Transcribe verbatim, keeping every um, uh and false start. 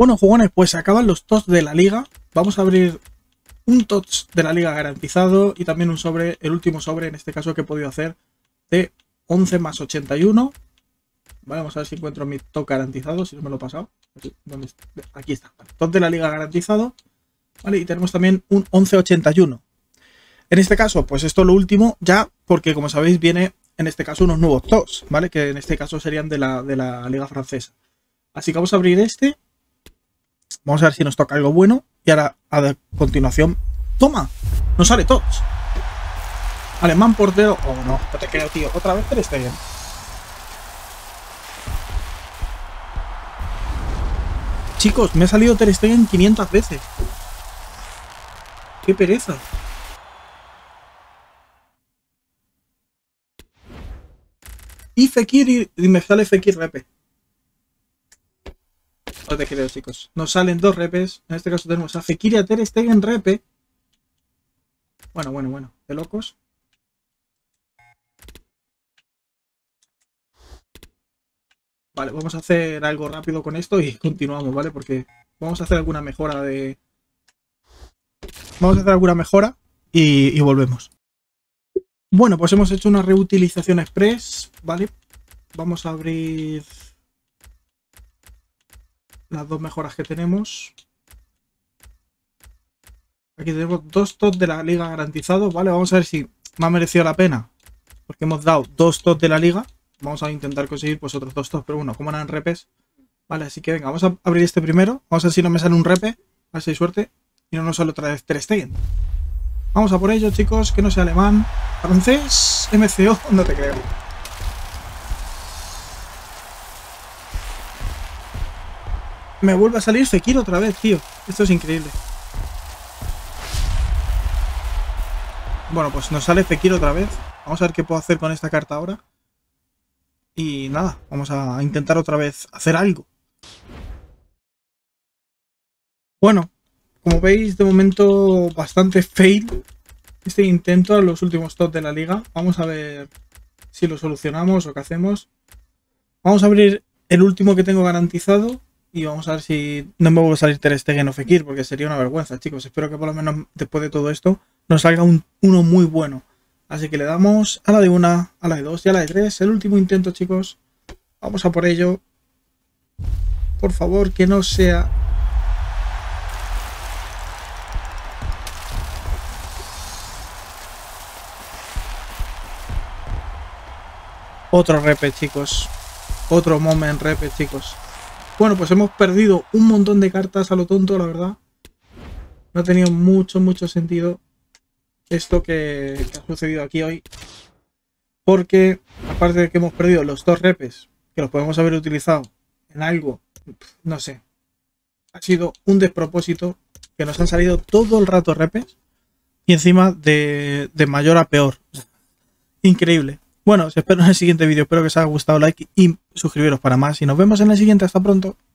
Bueno, jugones, pues se acaban los T O Ts de la liga. Vamos a abrir un T O T S de la liga garantizado y también un sobre, el último sobre en este caso que he podido hacer de once más ochenta y uno. Vale, vamos a ver si encuentro mi T O T garantizado, si no me lo he pasado. ¿Dónde está? Aquí está. Vale, T O T de la liga garantizado. Vale, y tenemos también un once ochenta y uno. En este caso, pues esto es lo último ya, porque como sabéis viene en este caso unos nuevos T O Ts, ¿vale? Que en este caso serían de la, de la liga francesa. Así que vamos a abrir este. Vamos a ver si nos toca algo bueno. Y ahora, a continuación, ¡toma! Nos sale T O T S. Alemán portero. Oh, no, no te creo, tío. Otra vez Ter Stegen. Chicos, me ha salido Ter Stegen quinientas veces. ¡Qué pereza! Y Fekir y, y me sale Fekir Repe. No te creo, chicos. Nos salen dos repes. En este caso tenemos a Fekir y a Ter Stegen Repe. Bueno, bueno, bueno. De locos. Vale, vamos a hacer algo rápido con esto y continuamos, ¿vale? Porque vamos a hacer alguna mejora de... Vamos a hacer alguna mejora y, y volvemos. Bueno, pues hemos hecho una reutilización express, ¿vale? Vamos a abrir las dos mejoras que tenemos. Aquí tenemos dos T O T de la liga garantizados, ¿vale? Vamos a ver si me ha merecido la pena. Porque hemos dado dos T O T de la liga. Vamos a intentar conseguir pues otros dos T O T, pero bueno, como eran repes. Vale, así que venga, vamos a abrir este primero. Vamos a ver si no me sale un repe. A ver si hay suerte. Y no nos sale otra vez Ter Stegen. Vamos a por ello, chicos, que no sea alemán. Francés, M C O, no te creo. Me vuelve a salir Fekir otra vez, tío. Esto es increíble. Bueno, pues nos sale Fekir otra vez. Vamos a ver qué puedo hacer con esta carta ahora. Y nada, vamos a intentar otra vez hacer algo. Bueno, como veis, de momento bastante fail este intento a los últimos T O T de la liga. Vamos a ver si lo solucionamos o qué hacemos. Vamos a abrir el último que tengo garantizado y vamos a ver si no me vuelve a salir Ter Stegen o Fekir, porque sería una vergüenza, chicos. Espero que por lo menos después de todo esto nos salga un, uno muy bueno. Así que le damos a la de una, a la de dos y a la de tres. El último intento, chicos. Vamos a por ello. Por favor, que no sea... Otro repe, chicos. Otro moment repe, chicos. Bueno, pues hemos perdido un montón de cartas a lo tonto, la verdad. No ha tenido mucho, mucho sentido esto que, que ha sucedido aquí hoy. Porque, aparte de que hemos perdido los dos repes, que los podemos haber utilizado en algo, no sé. Ha sido un despropósito que nos han salido todo el rato repes. Y encima de, de mayor a peor. Increíble. Bueno, os espero en el siguiente vídeo. Espero que os haya gustado, like y suscribiros para más. Y nos vemos en el siguiente. Hasta pronto.